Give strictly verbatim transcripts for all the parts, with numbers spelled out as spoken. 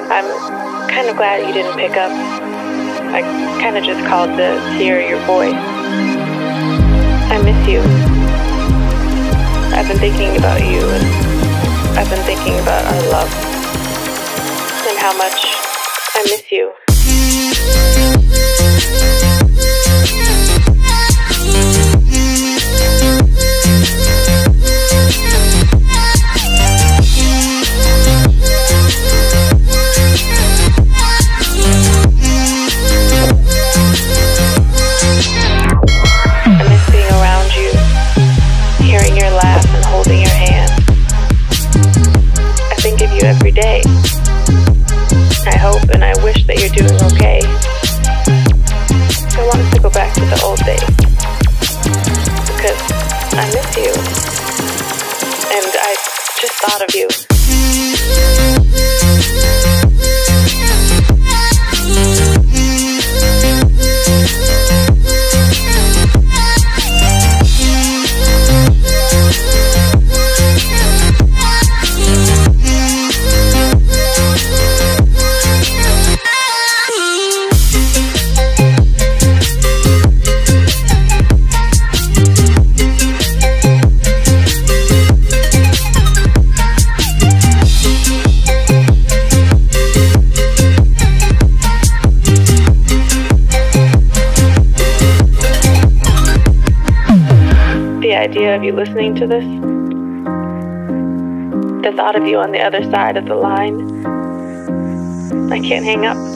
I'm kind of glad you didn't pick up. I kind of just called to hear your voice. I miss you. I've been thinking about you, and I've been thinking about our love, and how much I miss you. Every day. I hope and I wish that you're doing okay. I want us to go back to the old days, because I miss you, and I just thought of you. The idea of you listening to this, the thought of you on the other side of the line, I can't hang up.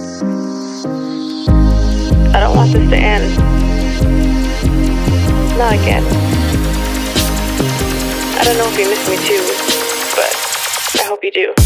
I don't want this to end. Not again. I don't know if you miss me too, but I hope you do.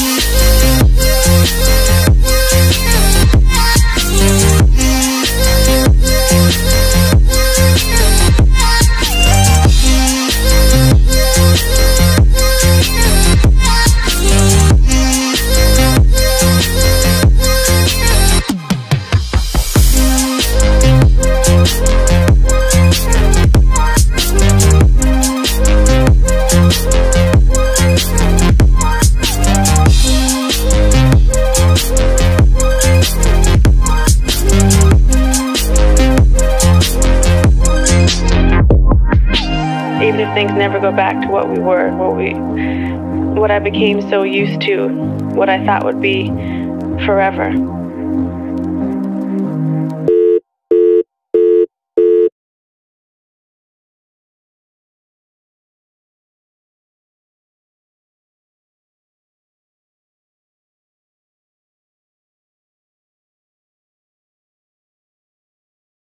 Even if things never go back to what we were, what we, what I became so used to, what I thought would be forever.